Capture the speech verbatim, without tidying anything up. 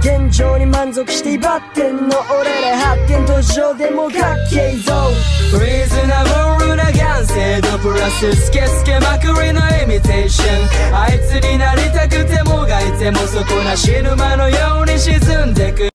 現状に満足して威張ってんの俺ら発展途上でもかっけえぞ。 リーズナブルな完成度プラススケスケまくりのイミテーション。あいつになりたくてもがいてもそこな死ぬ間のように沈んでく。